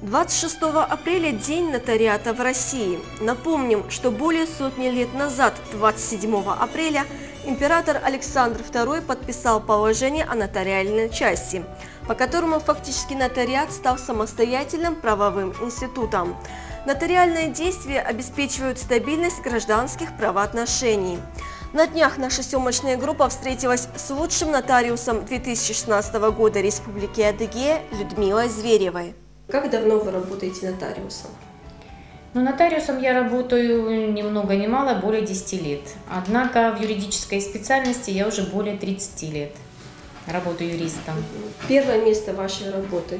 26 апреля – День нотариата в России. Напомним, что более сотни лет назад, 27 апреля, император Александр II подписал положение о нотариальной части, по которому фактически нотариат стал самостоятельным правовым институтом. Нотариальные действия обеспечивают стабильность гражданских правоотношений. На днях наша съемочная группа встретилась с лучшим нотариусом 2016 года Республики Адыгея Людмилой Зверевой. Как давно вы работаете нотариусом? Нотариусом я работаю ни много ни мало, более 10 лет. Однако в юридической специальности я уже более 30 лет работаю юристом. Первое место вашей работы?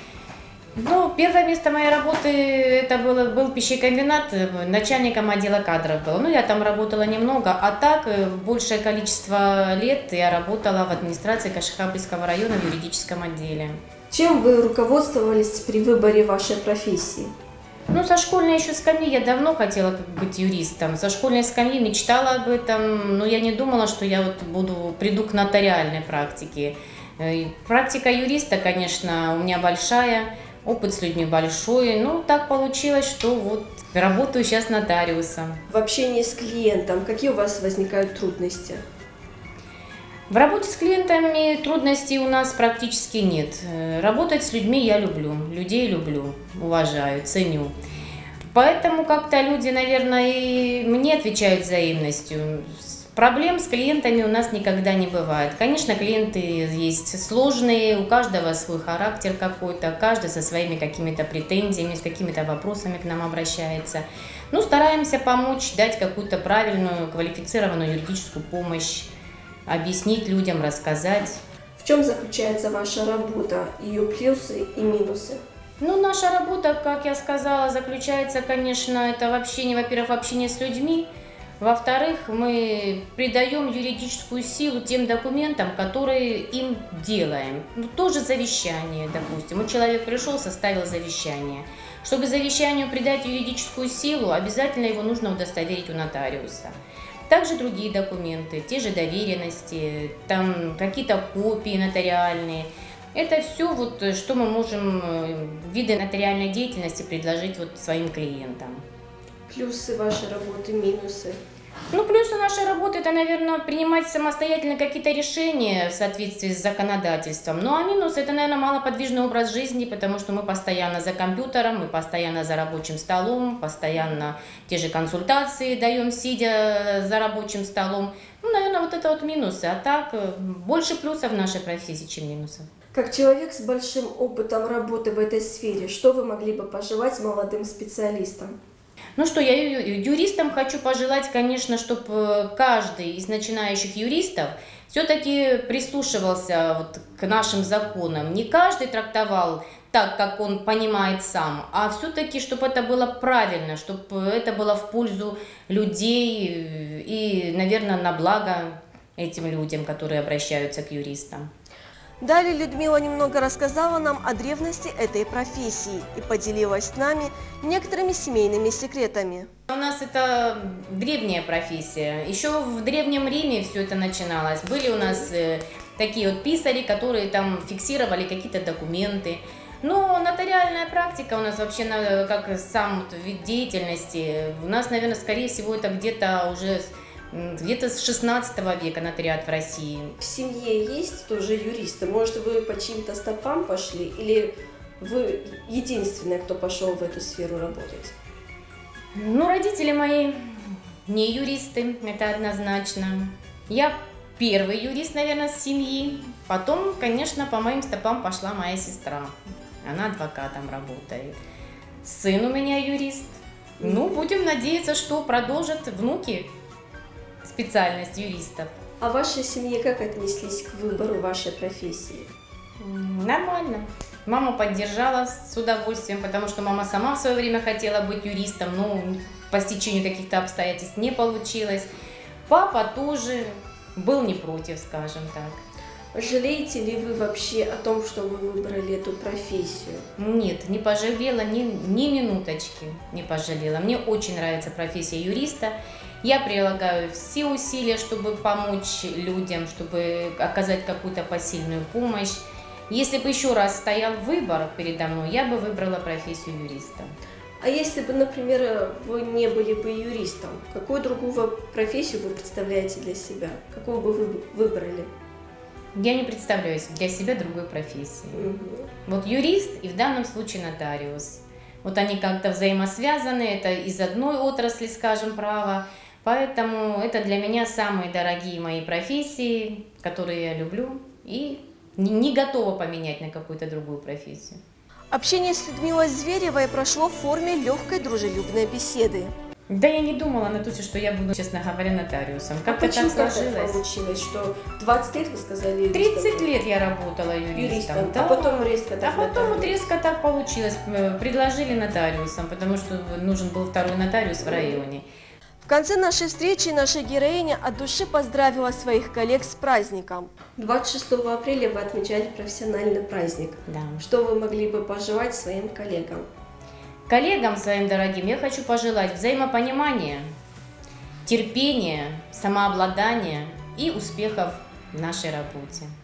Первое место моей работы это был пищекомбинат, начальником отдела кадров был. Я там работала немного, а так большее количество лет я работала в администрации Кашихабльского района в юридическом отделе. Чем вы руководствовались при выборе вашей профессии? Со школьной еще скамьи я давно хотела быть юристом. Со школьной скамьи мечтала об этом, но я не думала, что я приду к нотариальной практике. Практика юриста, конечно, у меня большая, опыт с людьми большой. Так получилось, что работаю сейчас нотариусом. В общении с клиентом какие у вас возникают трудности? В работе с клиентами трудностей у нас практически нет. Работать с людьми я люблю, людей люблю, уважаю, ценю. Поэтому как-то люди, наверное, и мне отвечают взаимностью. Проблем с клиентами у нас никогда не бывает. Конечно, клиенты есть сложные, у каждого свой характер какой-то, каждый со своими какими-то претензиями, с какими-то вопросами к нам обращается. Стараемся помочь, дать какую-то правильную, квалифицированную юридическую помощь, объяснить людям, рассказать. В чем заключается ваша работа, ее плюсы и минусы? Наша работа, как я сказала, заключается, конечно, это в общении, во-первых, в общении с людьми. Во-вторых, мы придаем юридическую силу тем документам, которые им делаем. Тоже завещание, допустим. Человек пришел, составил завещание. Чтобы завещанию придать юридическую силу, обязательно его нужно удостоверить у нотариуса. Также другие документы, те же доверенности, там какие-то копии нотариальные. Это все, что мы можем, виды нотариальной деятельности предложить своим клиентам. Плюсы вашей работы, минусы? Плюсы нашей работы – это, наверное, принимать самостоятельно какие-то решения в соответствии с законодательством. А минусы – это, наверное, малоподвижный образ жизни, потому что мы постоянно за компьютером, мы постоянно за рабочим столом, постоянно те же консультации даем, сидя за рабочим столом. Наверное, это минусы. А так, больше плюсов в нашей профессии, чем минусов. Как человек с большим опытом работы в этой сфере, что вы могли бы пожелать молодым специалистам? Я юристам хочу пожелать, конечно, чтобы каждый из начинающих юристов все-таки прислушивался к нашим законам. Не каждый трактовал так, как он понимает сам, а все-таки, чтобы это было правильно, чтобы это было в пользу людей и, наверное, на благо этим людям, которые обращаются к юристам. Далее Людмила немного рассказала нам о древности этой профессии и поделилась с нами некоторыми семейными секретами. У нас это древняя профессия. Еще в Древнем Риме все это начиналось. Были у нас такие писари, которые там фиксировали какие-то документы. Но нотариальная практика у нас вообще, как сам вид деятельности, у нас, наверное, скорее всего, это где-то с 16 века нотариат в России. В семье есть тоже юристы? Может, вы по чьим-то стопам пошли? Или вы единственная, кто пошел в эту сферу работать? Родители мои не юристы, это однозначно. Я первый юрист, наверное, с семьи. Потом, конечно, по моим стопам пошла моя сестра. Она адвокатом работает. Сын у меня юрист. Будем надеяться, что продолжат внуки специальность юристов. А в вашей семье как отнеслись к выбору вашей профессии? Нормально. Мама поддержала с удовольствием, потому что мама сама в свое время хотела быть юристом, но по стечению каких-то обстоятельств не получилось. Папа тоже был не против, скажем так. Жалеете ли вы вообще о том, что вы выбрали эту профессию? Нет, не пожалела, ни минуточки не пожалела. Мне очень нравится профессия юриста. Я прилагаю все усилия, чтобы помочь людям, чтобы оказать какую-то посильную помощь. Если бы еще раз стоял выбор передо мной, я бы выбрала профессию юриста. А если бы, например, вы не были бы юристом, какую другую профессию вы представляете для себя? Какую бы вы выбрали? Я не представляю для себя другой профессии. Вот юрист и в данном случае нотариус. Вот они как-то взаимосвязаны, это из одной отрасли, скажем, права. Поэтому это для меня самые дорогие мои профессии, которые я люблю и не готова поменять на какую-то другую профессию. Общение с Людмилой Зверевой прошло в форме легкой дружелюбной беседы. Да, я не думала, Натуся, что я буду, честно говоря, нотариусом. Как-то почему так так сложилось. Получилось, что 20 лет, вы сказали, юристом? 30 лет я работала юристом. Да. А потом резко так. А потом вот резко так получилось. Предложили нотариусом, потому что нужен был второй нотариус в районе. В конце нашей встречи наша героиня от души поздравила своих коллег с праздником. 26 апреля вы отмечали профессиональный праздник. Да. Что вы могли бы пожелать своим коллегам? Коллегам своим дорогим я хочу пожелать взаимопонимания, терпения, самообладания и успехов в нашей работе.